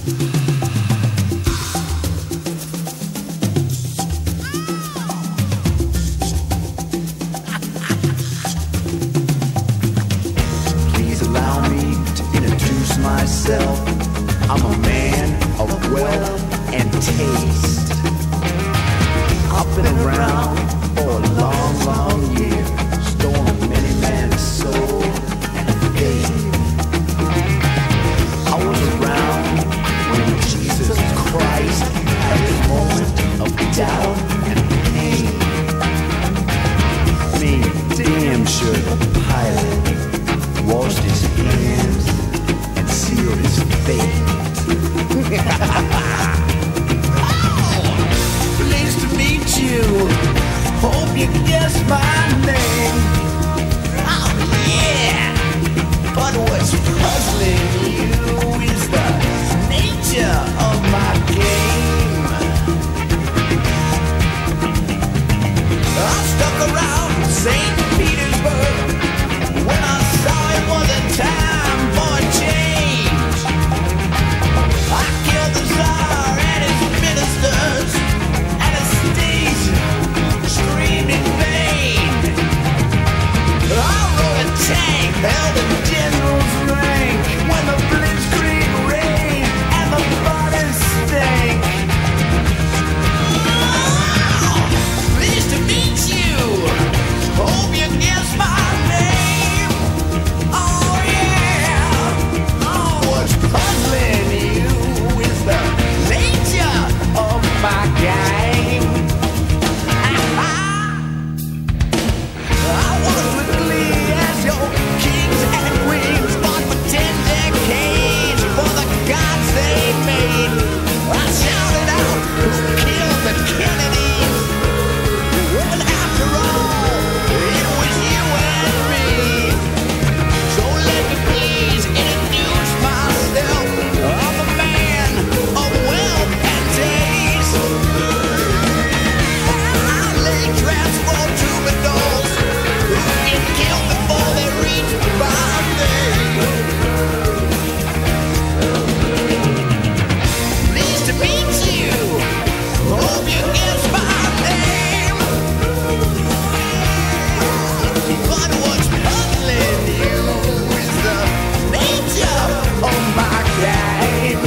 Myself, I'm a man of wealth and taste. I've been around for a long, long year, stolen many man's soul and faith. I was around when Jesus Christ had his moment of doubt and pain. Me, damn sure the pilot washed his hands and sealed his fate. Oh, pleased to meet you. Hope you guess my name. Oh yeah. But what's puzzling you is the nature of my game. I stuck around St. Petersburg when I saw it was a time for a change. I killed the Tsar and his ministers, Anastasia screamed in vain. I rode a tank, held a general's rank when the blitzkrieg rained and the bodies stank. Oh, pleased to meet you. Hope you guess my name. Oh yeah. Oh, what's puzzling you is the nature of my game. I was with glee as your kings and queens, fought for 10 decades for the gods they made. I shouted out, who killed the Kennedys? And after all, it was you and me. So let me please introduce myself. I'm a man of wealth and taste. I lay traps for troubadours who get killed before they reach my name. Pleased to meet you. Hope you guess my name. But what's puzzling you is the nature of my game.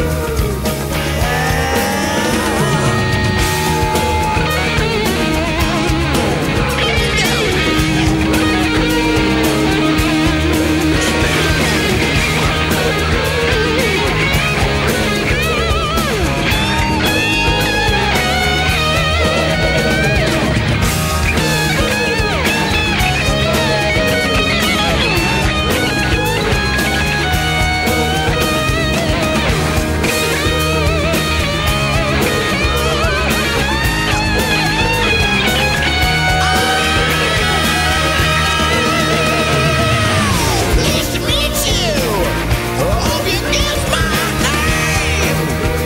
Pleased to meet you. Hope you guess my name.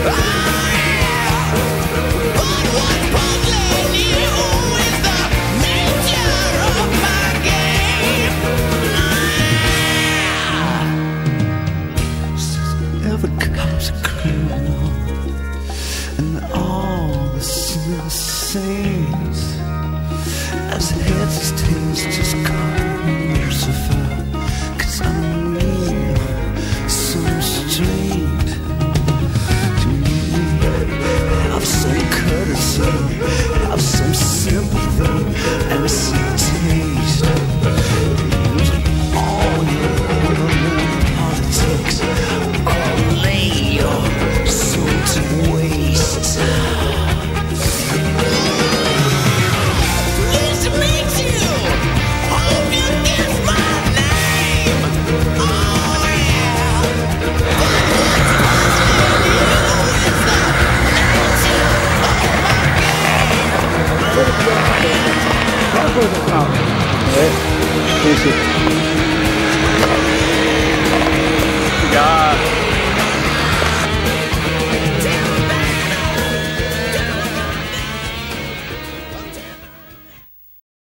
But what's puzzling you is the nature of my game. Ever comes a criminal, and all the sinners sings as heads his tails just come Lucifer.